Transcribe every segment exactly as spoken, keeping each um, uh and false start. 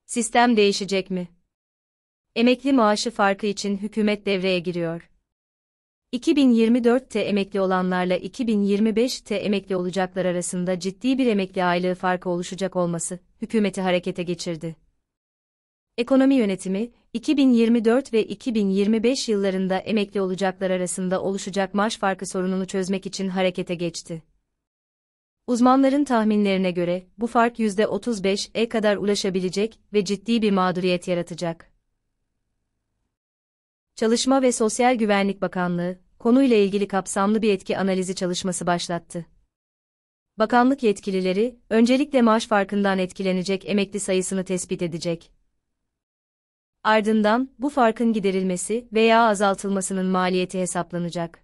Sistem değişecek mi? Emekli maaşı farkı için hükümet devreye giriyor. iki bin yirmi dörtte emekli olanlarla iki bin yirmi beşte emekli olacaklar arasında ciddi bir emekli aylığı farkı oluşacak olması, hükümeti harekete geçirdi. Ekonomi yönetimi, iki bin yirmi dört ve iki bin yirmi beş yıllarında emekli olacaklar arasında oluşacak maaş farkı sorununu çözmek için harekete geçti. Uzmanların tahminlerine göre, bu fark yüzde otuz beşe kadar ulaşabilecek ve ciddi bir mağduriyet yaratacak. Çalışma ve Sosyal Güvenlik Bakanlığı, konuyla ilgili kapsamlı bir etki analizi çalışması başlattı. Bakanlık yetkilileri, öncelikle maaş farkından etkilenecek emekli sayısını tespit edecek. Ardından, bu farkın giderilmesi veya azaltılmasının maliyeti hesaplanacak.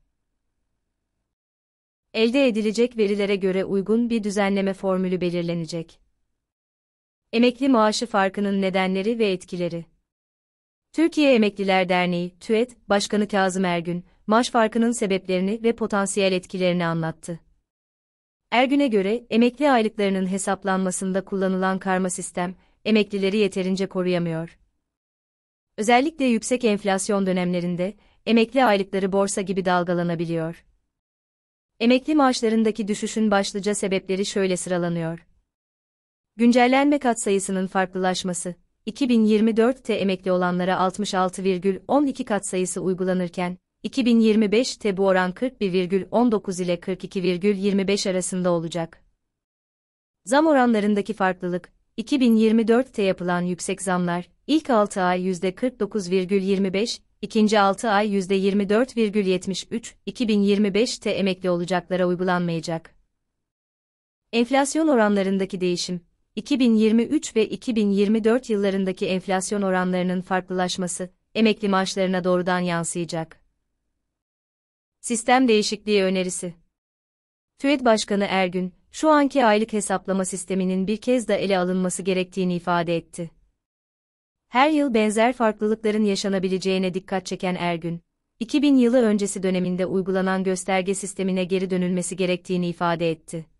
Elde edilecek verilere göre uygun bir düzenleme formülü belirlenecek. Emekli maaşı farkının nedenleri ve etkileri. Türkiye Emekliler Derneği, TÜED, Başkanı Kazım Ergün, maaş farkının sebeplerini ve potansiyel etkilerini anlattı. Ergün'e göre, emekli aylıklarının hesaplanmasında kullanılan karma sistem, emeklileri yeterince koruyamıyor. Özellikle yüksek enflasyon dönemlerinde, emekli aylıkları borsa gibi dalgalanabiliyor. Emekli maaşlarındaki düşüşün başlıca sebepleri şöyle sıralanıyor. Güncellenme katsayısının farklılaşması. iki bin yirmi dörtte emekli olanlara altmış altı virgül on iki katsayısı uygulanırken, iki bin yirmi beşte bu oran kırk bir virgül on dokuz ile kırk iki virgül yirmi beş arasında olacak. Zam oranlarındaki farklılık, iki bin yirmi dörtte yapılan yüksek zamlar, ilk altı ay yüzde kırk dokuz virgül yirmi beş, ikinci altı ay yüzde yirmi dört virgül yetmiş üç, iki bin yirmi beşte emekli olacaklara uygulanmayacak. Enflasyon oranlarındaki değişim, iki bin yirmi üç ve iki bin yirmi dört yıllarındaki enflasyon oranlarının farklılaşması, emekli maaşlarına doğrudan yansıyacak. Sistem değişikliği önerisi. TÜED Başkanı Ergün, şu anki aylık hesaplama sisteminin bir kez daha ele alınması gerektiğini ifade etti. Her yıl benzer farklılıkların yaşanabileceğine dikkat çeken Ergün, iki bin yılı öncesi döneminde uygulanan gösterge sistemine geri dönülmesi gerektiğini ifade etti.